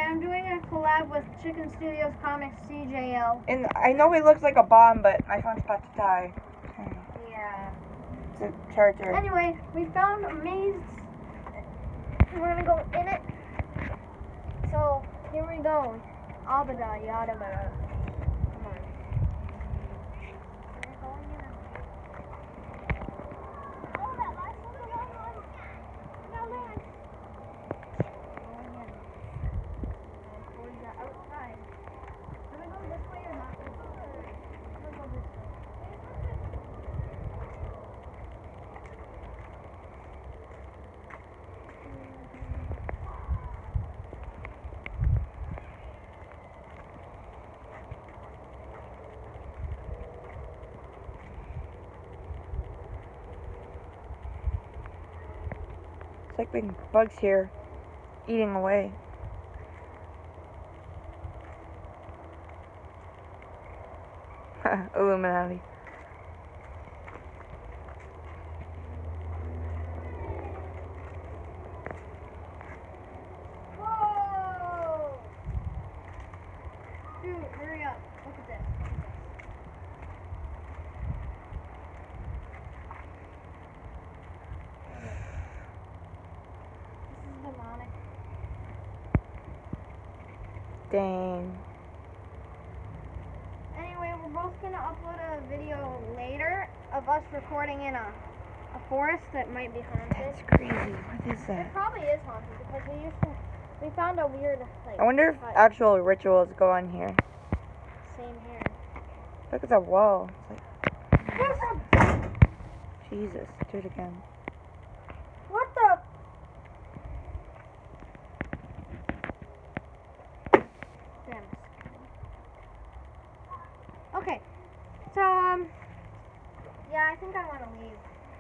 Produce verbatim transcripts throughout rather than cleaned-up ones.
I'm doing a collab with Chicken Studios Comics C J L. And I know it looks like a bomb, but my phone's about to die. Yeah. It's a charger. Anyway, we found a maze. We're gonna go in it. So, here we go. Abada, yada, bada. Come on. We're going in. Oh, that last one, the long one. Now land. Going in. Towards the outside. Can we go this way or not? I'm gonna go this way. It's like big bugs here, eating away. Illuminati. Whoa! Dude, hurry up. Look at this. This is demonic. Dang. Anyway, we're both gonna upload a video later of us recording in a, a forest that might be haunted. That's crazy. What is It that? probably is haunted because we used to, we found a weird, like, I wonder if hut. actual rituals go on here. Same here. Look at that wall. It's What like, the? Jesus, do it again. What the? Damn. Okay. So, um, yeah, I think I want to leave.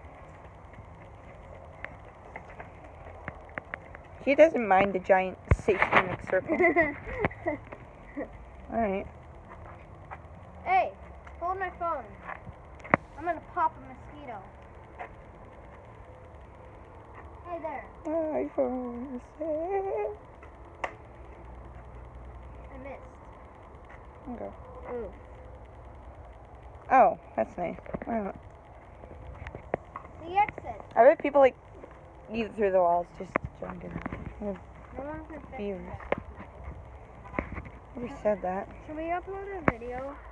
He doesn't mind the giant satanic circle. Alright. Hey, hold my phone. I'm gonna pop a mosquito. Hey there. iPhone. I missed. Okay. Ooh. Oh, that's nice. Wow. The exit. I bet people like eat through the walls just to jump in. No one can fit Views. that. Who said that? Should we upload a video?